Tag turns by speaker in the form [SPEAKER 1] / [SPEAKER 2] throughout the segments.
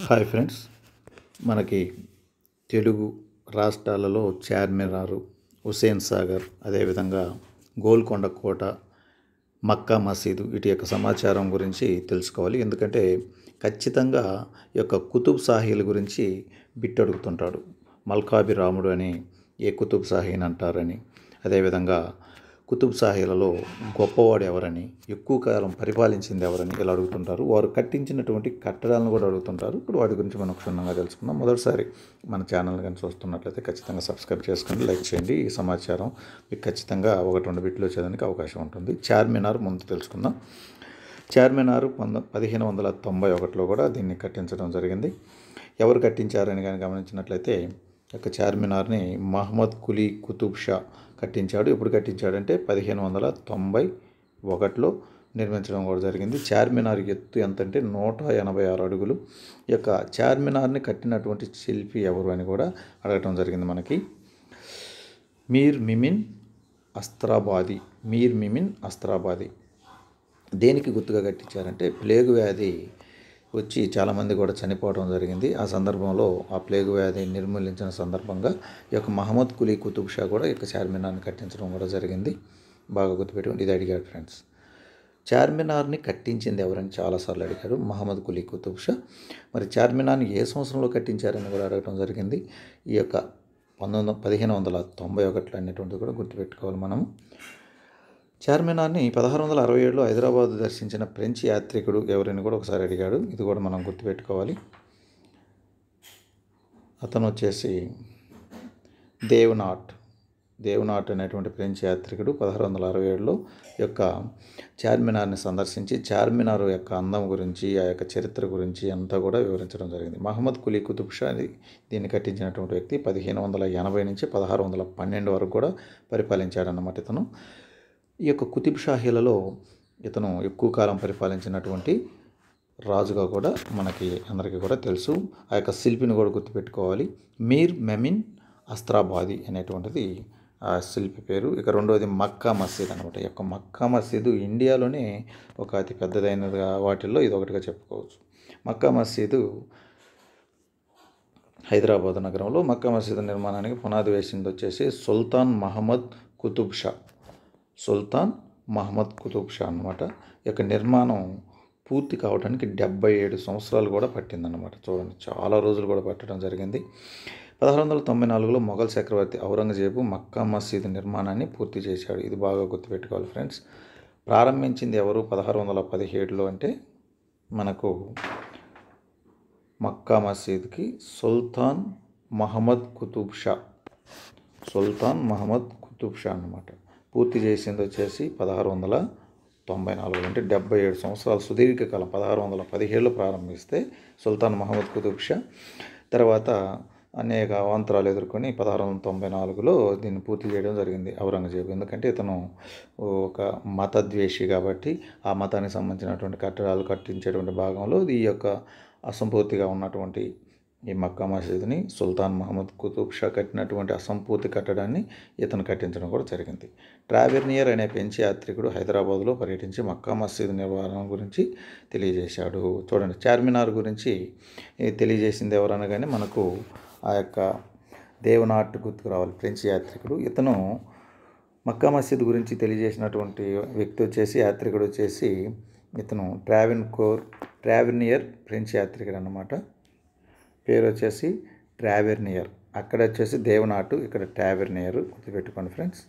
[SPEAKER 1] Hi friends, మనకి తెలుగు రాష్ట్రాలలో చార్మినార్, హుస్సేన్ సాగర్, అదేవిధంగా గోల్కొండ కోట, మక్కా మసీదు వీటి యొక్క సమాచారం గురించి తెలుసుకోవాలి. ఎందుకంటే ఖచ్చితంగా ఈ యొక్క కుతుబ్ షాహీల గురించి బిట్ అడుగుతుంటాడు. మల్కాబి రాముడు అని ఏ కుతుబ్ షాహీని అంటారని, అదేవిధంగా కుతుబ్ షాహీలలో గొప్పవాడు ఎవరని, ఎక్కువ కాలం పరిపాలించింది ఎవరని ఇలా అడుగుతుంటారు. వారు కట్టించినటువంటి కట్టడాలను కూడా అడుగుతుంటారు. ఇప్పుడు వాటి గురించి మనం క్షుణ్ణంగా తెలుసుకుందాం. మొదటిసారి మన ఛానల్ కానీ చూస్తున్నట్లయితే ఖచ్చితంగా సబ్స్క్రైబ్ చేసుకోండి, లైక్ చేయండి. ఈ సమాచారం మీకు ఖచ్చితంగా 1-2 బిట్లు వచ్చేదానికి అవకాశం ఉంటుంది. చార్మినార్ ముందు తెలుసుకుందాం. చార్మినార్ 1591లో కూడా దీన్ని కట్టించడం జరిగింది. ఎవరు కట్టించారని కానీ గమనించినట్లయితే యొక్క చార్మినార్ని మహమ్మద్ కులీ కుతుబ్ షా కట్టించాడు. ఎప్పుడు కట్టించాడంటే 1591లో నిర్మించడం కూడా జరిగింది. చార్మినార్ ఎత్తు ఎంతంటే 186 అడుగులు. ఈ యొక్క చార్మినార్ని కట్టినటువంటి శిల్పి ఎవరు అని కూడా అడగటం జరిగింది మనకి. మీర్ మిమిన్ అస్త్రాబాది. దేనికి గుర్తుగా కట్టించారంటే ప్లేగు వ్యాధి వచ్చి చాలామంది కూడా చనిపోవడం జరిగింది. ఆ సందర్భంలో ఆ ప్లేగు వ్యాధి నిర్మూలించిన సందర్భంగా ఈ యొక్క మహమ్మద్ కులీ కుతుబ్ షా కూడా ఈ యొక్క చార్మినార్ని కట్టించడం కూడా జరిగింది. బాగా గుర్తుపెట్టుకోండి. ఇది అడిగాడు ఫ్రెండ్స్. చార్మినార్ని కట్టించింది ఎవరని చాలాసార్లు అడిగారు. మహమ్మద్ కులీ కుతుబ్ షా. మరి చార్మినార్ని ఏ సంవత్సరంలో కట్టించారని కూడా అడగడం జరిగింది. ఈ యొక్క 1591 అనేటువంటిది కూడా గుర్తుపెట్టుకోవాలి మనం. చార్మినార్ని 1667లో హైదరాబాద్ దర్శించిన ఫ్రెంచ్ యాత్రికుడు ఎవరని కూడా ఒకసారి అడిగాడు. ఇది కూడా మనం గుర్తుపెట్టుకోవాలి. అతను వచ్చేసి దేవ్నాట్ అనేటువంటి ఫ్రెంచ్ యాత్రికుడు 1667లో యొక్క చార్మినార్ని సందర్శించి చార్మినార్ యొక్క అందం గురించి, ఆ యొక్క చరిత్ర గురించి అంతా కూడా వివరించడం జరిగింది. మహమ్మద్ కులీ కుతుబ్ షా దీన్ని కట్టించినటువంటి వ్యక్తి 1580 నుంచి 1612 వరకు కూడా పరిపాలించాడన్నమాట ఇతను. ఈ యొక్క కుతుబ్ షాహీలలో ఇతను ఎక్కువ కాలం పరిపాలించినటువంటి రాజుగా కూడా మనకి అందరికీ కూడా తెలుసు. ఆ యొక్క శిల్పిని కూడా గుర్తుపెట్టుకోవాలి. మీర్ మెమిన్ అస్త్రాబాది అనేటువంటిది ఆ శిల్పి పేరు. ఇక రెండవది మక్కా మసీద్ అనమాట. ఈ యొక్క మక్కా మసీదు ఇండియాలోనే ఒక అతి పెద్దదైనదిగా వాటిల్లో ఇది ఒకటిగా చెప్పుకోవచ్చు. మక్కా మసీదు హైదరాబాద్ నగరంలో. మక్కా మసీదు నిర్మాణానికి పునాది వేసింది వచ్చేసి సుల్తాన్ మహమ్మద్ కుతుబ్ షా అన్నమాట. ఈ యొక్క నిర్మాణం పూర్తి కావడానికి 77 సంవత్సరాలు కూడా పట్టిందన్నమాట. చూడండి, చాలా రోజులు కూడా పట్టడం జరిగింది. 1694లో మొఘల్ చక్రవర్తి ఔరంగజేబు మక్కా మసీదు నిర్మాణాన్ని పూర్తి చేశాడు. ఇది బాగా గుర్తుపెట్టుకోవాలి ఫ్రెండ్స్. ప్రారంభించింది ఎవరు 1617లో అంటే మనకు మక్కా మసీద్కి సుల్తాన్ మహమ్మద్ కుతుబ్ షా అన్నమాట. పూర్తి చేసింది వచ్చేసి 1694 అంటే 77 సంవత్సరాలు సుదీర్ఘకాలం. 1617లో ప్రారంభిస్తే సుల్తాన్ మహమ్మద్ కుతుబ్ షా తర్వాత అనేక అవాంతరాలు ఎదుర్కొని 1694లో దీన్ని పూర్తి చేయడం జరిగింది ఔరంగజేబు. ఎందుకంటే ఇతను ఒక మతద్వేషి కాబట్టి ఆ మతానికి సంబంధించినటువంటి కట్టడాలు కట్టించేటువంటి భాగంలో ఈ యొక్క అసంపూర్తిగా ఉన్నటువంటి ఈ మక్కా మసీదుని సుల్తాన్ మహమ్మద్ కుతుబ్ షా కట్టినటువంటి అసంపూర్తి కట్టడాన్ని ఇతను కట్టించడం కూడా జరిగింది. ట్రావెర్నియర్ అనే ఫ్రెంచ్ యాత్రికుడు హైదరాబాద్లో పర్యటించి మక్కా మసీదు నిర్మాణం గురించి తెలియజేశాడు. చూడండి, చార్మినార్ గురించి తెలియజేసింది ఎవరనగానే మనకు ఆ యొక్క దేవ్నాట్ గుర్తుకు రావాలి, ఫ్రెంచ్ యాత్రికుడు. ఇతను మక్కా మసీదు గురించి తెలియజేసినటువంటి వ్యక్తి వచ్చేసి యాత్రికుడు వచ్చేసి ఇతను ట్రావెర్నియర్ ఫ్రెంచ్ యాత్రికుడు అన్నమాట. పేరు వచ్చేసి ట్రావెర్నియర్. అక్కడ వచ్చేసి దేవ్నాట్, ఇక్కడ ట్రావెర్నియర్. గుర్తుపెట్టుకోండి ఫ్రెండ్స్.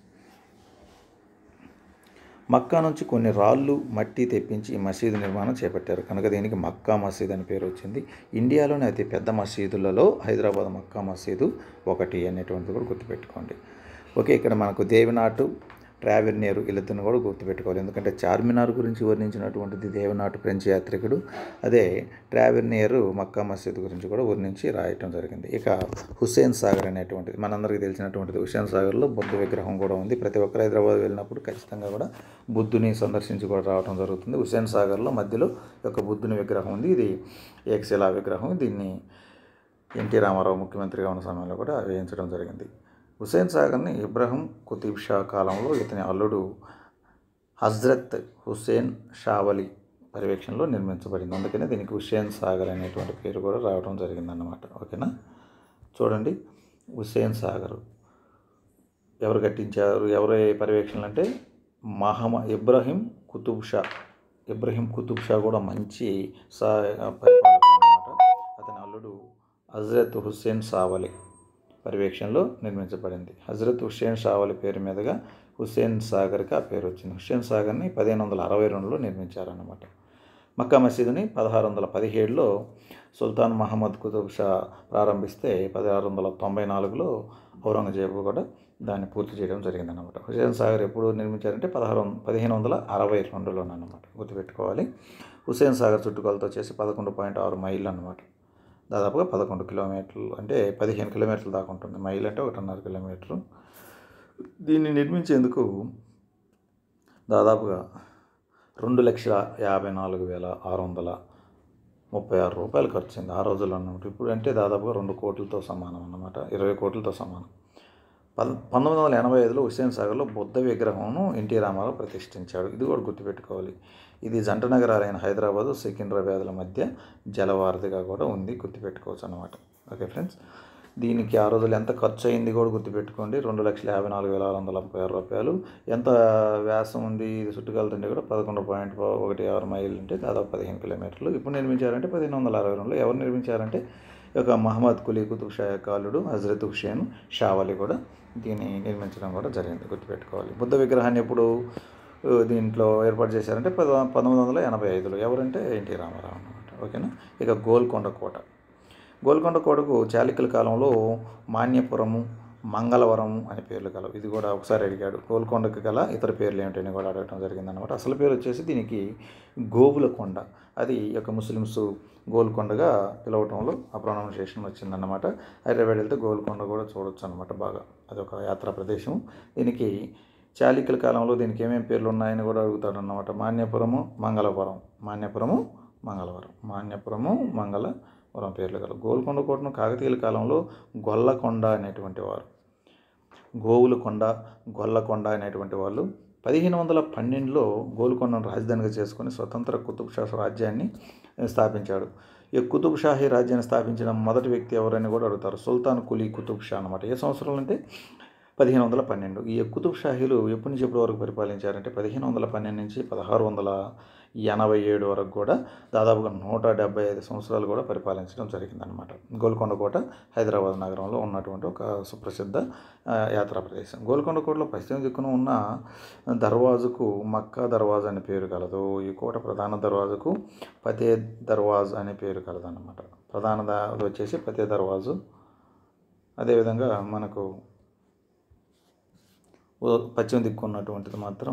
[SPEAKER 1] మక్కా నుంచి కొన్ని రాళ్ళు, మట్టి తెప్పించి ఈ మసీదు నిర్మాణం చేపట్టారు కనుక దీనికి మక్కా మసీద్ అని పేరు వచ్చింది. ఇండియాలోని అతి పెద్ద మసీదులలో హైదరాబాద్ మక్కా మసీదు ఒకటి అనేటువంటిది కూడా గుర్తుపెట్టుకోండి. ఓకే, ఇక్కడ మనకు దేవ్నాట్, ట్రావెర్నియర్ వీళ్ళిద్దరిని కూడా గుర్తుపెట్టుకోవాలి. ఎందుకంటే చార్మినార్ గురించి వర్ణించినటువంటిది దేవ్నాట్ ఫ్రెంచ్ యాత్రికుడు, అదే ట్రావెర్నియర్ మక్కా మసీద్ గురించి కూడా వర్ణించి రాయటం జరిగింది. ఇక హుస్సేన్ సాగర్ అనేటువంటిది మనందరికీ తెలిసినటువంటిది. హుస్సేన్ సాగర్లో బుద్ధ విగ్రహం కూడా ఉంది. ప్రతి ఒక్కరు హైదరాబాద్ వెళ్ళినప్పుడు ఖచ్చితంగా కూడా బుద్ధుని సందర్శించి కూడా రావడం జరుగుతుంది. హుస్సేన్ సాగర్లో మధ్యలో ఒక బుద్ధుని విగ్రహం ఉంది. ఇది ఏకశిలా విగ్రహం. దీన్ని ఎన్టీ రామారావు ముఖ్యమంత్రిగా ఉన్న సమయంలో కూడా వేయించడం జరిగింది. హుస్సేన్ సాగర్ని ఇబ్రహీం కుతుబ్ షా కాలంలో ఇతని అల్లుడు హజ్రత్ హుస్సేన్ షావలి పర్యవేక్షణలో నిర్మించబడింది. అందుకనే దీనికి హుస్సేన్ సాగర్ అనేటువంటి పేరు కూడా రావడం జరిగిందన్నమాట. ఓకేనా. చూడండి, హుస్సేన్ సాగర్ ఎవరు కట్టించారు, ఎవరు పర్యవేక్షణలు అంటే ఇబ్రహీం కుతుబ్ షా కూడా మంచి పరిపాలకుడు అన్నమాట. అతని అల్లుడు హజరత్ హుస్సేన్ సావలి పర్యవేక్షణలో నిర్మించబడింది. హజరత్ హుస్సేన్ సావలి పేరు మీదుగా హుస్సేన్ సాగర్కి ఆ పేరు వచ్చింది. హుస్సేన్ సాగర్ని 1562లో నిర్మించారన్నమాట. మక్కా మసీదుని 1617లో సుల్తాన్ మహమ్మద్ కుతుబ్ షా ప్రారంభిస్తే 1694లో ఔరంగజేబు కూడా దాన్ని పూర్తి చేయడం జరిగిందన్నమాట. హుస్సేన్ సాగర్ ఎప్పుడు నిర్మించారంటే 1562లోనమాట. గుర్తుపెట్టుకోవాలి. హుస్సేన్ సాగర్ చుట్టుకొలత వచ్చేసి 11.6 మైళ్ళు అన్నమాట. దాదాపుగా 11 కిలోమీటర్లు, అంటే 15 కిలోమీటర్ల దాకా ఉంటుంది. మైల్ అంటే 1.5 కిలోమీటరు. దీన్ని నిర్మించేందుకు దాదాపుగా 2,54,636 రూపాయలు ఖర్చు అయింది ఆ రోజుల్లో అన్నమాట. ఇప్పుడు అంటే దాదాపుగా 2 కోట్లతో సమానం అన్నమాట, 20 కోట్లతో సమానం. 1985లో హుస్సేన్ సాగర్లో బుద్ధ విగ్రహంను ఎన్టీ రామారావు ప్రతిష్ఠించాడు. ఇది కూడా గుర్తుపెట్టుకోవాలి. ఇది జంట నగరాలైన హైదరాబాదు, సికింద్రాబాద్ల మధ్య జలవారధిగా కూడా ఉంది. గుర్తుపెట్టుకోవచ్చు అన్నమాట. ఓకే ఫ్రెండ్స్, దీనికి ఆ రోజులు ఎంత ఖర్చు అయింది కూడా గుర్తుపెట్టుకోండి. 2,54,636 రూపాయలు. ఎంత వ్యాసం ఉంది, ఇది చుట్టుకొలతంటే కూడా 11.16 మైళ్ళు, అంటే దాదాపు 15 కిలోమీటర్లు. ఇప్పుడు నిర్మించారంటే 1562లో. ఎవరు నిర్మించారంటే ఒక మహమ్మద్ కులీ కుతుబ్ షా యొక్క అల్లుడు హజరత్ హుస్సేన్ షావలి కూడా దీన్ని నిర్మించడం కూడా జరిగింది. గుర్తుపెట్టుకోవాలి. బుద్ధ విగ్రహాన్ని ఎప్పుడు దీంట్లో ఏర్పాటు చేశారంటే 1985లో. ఎవరంటే ఎన్టీ రామారావు అన్నమాట. ఓకేనా. ఇక గోల్కొండ కోటకు చాళుక్యుల కాలంలో మాన్యపురము, మంగళవరము అనే పేర్లు కలవు. ఇది కూడా ఒకసారి అడిగాడు. గోల్కొండకు గల ఇతర పేర్లు ఏమిటని కూడా అడగడం జరిగిందనమాట. అసలు పేరు వచ్చేసి దీనికి గోవులకొండ. అది యొక్క ముస్లిమ్స్ గోల్కొండగా పిలవటంలో ఆ ప్రొనౌన్సియేషన్ వచ్చిందన్నమాట. హైదరాబాద్ వెళ్తే గోల్కొండ కూడా చూడొచ్చు అనమాట. బాగా అదొక యాత్రా ప్రదేశం. దీనికి చాళుక్యుల కాలంలో దీనికి ఏమేమి పేర్లు ఉన్నాయని కూడా అడుగుతాడు అన్నమాట. మాన్యపురము, మంగళవరం పేర్లు గల గోల్కొండ కోటను కాకతీయుల కాలంలో గొల్లకొండ అనేటువంటి వారు, గొల్లకొండ అనేటువంటి వాళ్ళు 1512లో గోల్కొండను రాజధానిగా చేసుకొని స్వతంత్ర కుతుబ్ షా రాజ్యాన్ని స్థాపించాడు. ఈ కుతుబ్ షాహీ రాజ్యాన్ని స్థాపించిన మొదటి వ్యక్తి ఎవరని కూడా అడుగుతారు. సుల్తాన్ కులీ కుతుబ్ షా అన్నమాట. ఏ సంవత్సరంలో అంటే 1512. ఈ కుతుబ్ షాహీలు ఎప్పటి నుంచి ఎప్పటి వరకు పరిపాలించారంటే 1512 నుంచి 1687 వరకు కూడా దాదాపుగా 175 సంవత్సరాలు కూడా పరిపాలించడం జరిగిందనమాట. గోల్కొండ కోట హైదరాబాద్ నగరంలో ఉన్నటువంటి ఒక సుప్రసిద్ధ యాత్రా ప్రదేశం. గోల్కొండ కోటలో పశ్చిమ దిక్కున ఉన్న దర్వాజుకు మక్కా దర్వాజా అనే పేరు కలదు. ఈ కోట ప్రధాన దర్వాజుకు ఫతే దర్వాజ్ అనే పేరు కలదన్నమాట. ప్రధాన వచ్చేసి ఫతే దర్వాజు. అదేవిధంగా మనకు పశ్చిమ దిక్కు ఉన్నటువంటిది మాత్రం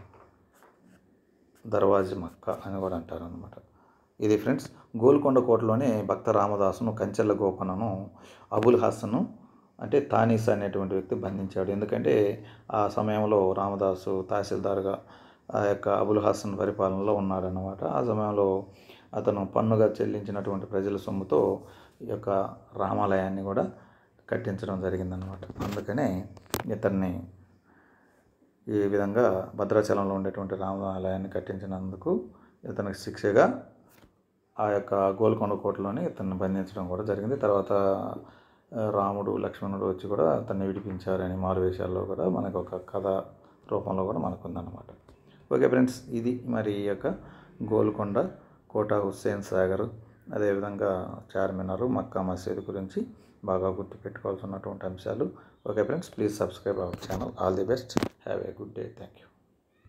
[SPEAKER 1] దర్వాజి మక్కా అని కూడా అంటారు అనమాట. ఇది ఫ్రెండ్స్, గోల్కొండ కోటలోనే భక్త రామదాసును, కంచెల్ల గోపన్నను, అబుల్ హసను అంటే తానీస్ అనేటువంటి వ్యక్తి బంధించాడు. ఎందుకంటే ఆ సమయంలో రామదాసు తహసీల్దార్గా ఆ యొక్క అబుల్ హసన్ పరిపాలనలో ఉన్నాడనమాట. ఆ సమయంలో అతను పన్నుగా చెల్లించినటువంటి ప్రజల సొమ్ముతో ఈ యొక్క రామాలయాన్ని కూడా కట్టించడం జరిగిందనమాట. అందుకనే ఇతన్ని ఈ విధంగా భద్రాచలంలో ఉండేటువంటి రామాలయాన్ని కట్టించినందుకు ఇతనికి శిక్షగా ఆ యొక్క గోల్కొండ కోటలోనే ఇతన్ని బంధించడం కూడా జరిగింది. తర్వాత రాముడు, లక్ష్మణుడు వచ్చి కూడా అతన్ని విడిపించారని మారువేషాల్లో కూడా మనకు ఒక కథ రూపంలో కూడా మనకు ఉందన్నమాట. ఓకే ఫ్రెండ్స్, ఇది మరి ఈ యొక్క గోల్కొండ కోట, హుస్సేన్ సాగర్, అదేవిధంగా చార్మినార్, మక్కా మసీదు గురించి బాగా గుర్తుపెట్టుకోవాల్సినటువంటి అంశాలు. Okay friends, please subscribe our channel. All the best. Have a good day. Thank you.